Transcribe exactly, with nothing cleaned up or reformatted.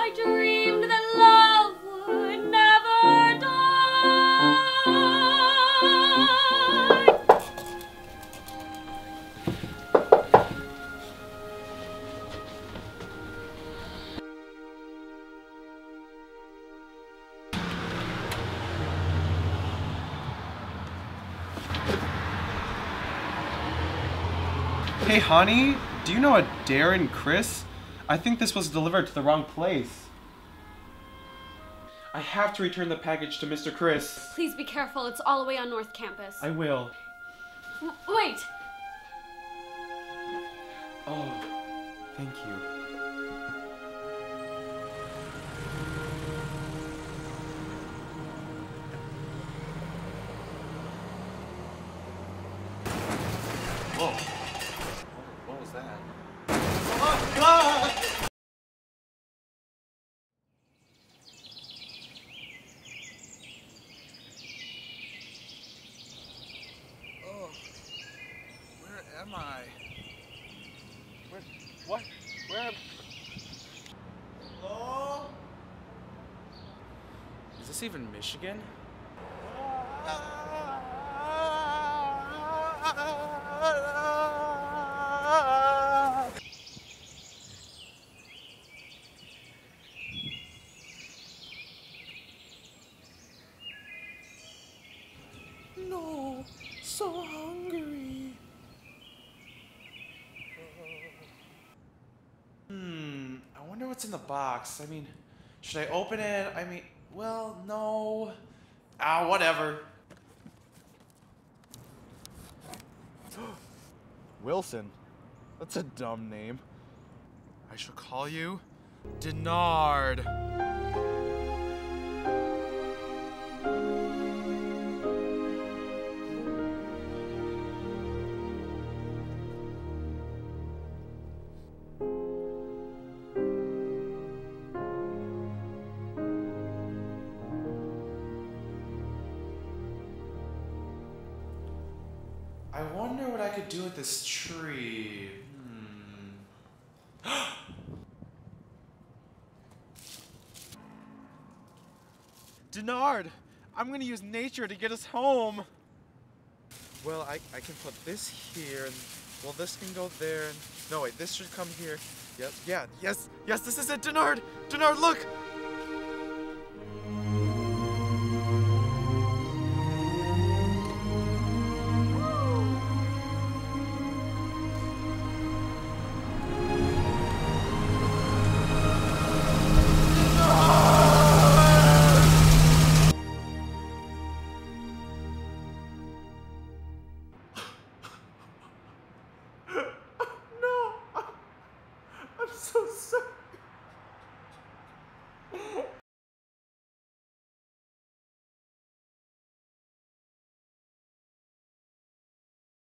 I dreamed that love would never die. Hey honey, do you know a Darren Chris? I think this was delivered to the wrong place. I have to return the package to Mister Chris. Please be careful, it's all the way on North Campus. I will. W- wait! Oh, thank you. Whoa. What was that? Oh, God! Oh, where am I? Where, what? Where am... Hello? Is this even Michigan? No, so hungry. Hmm, I wonder what's in the box. I mean, should I open it? I mean, well, no. Ah, whatever. Wilson? That's a dumb name. I shall call you Denard. I wonder what I could do with this tree. Hmm. Denard, I'm gonna use nature to get us home. Well, I, I can put this here, and well, this can go there. And, no, wait, this should come here. Yep, yeah, yes, yes, this is it, Denard! Denard, look! No, I'm so sorry.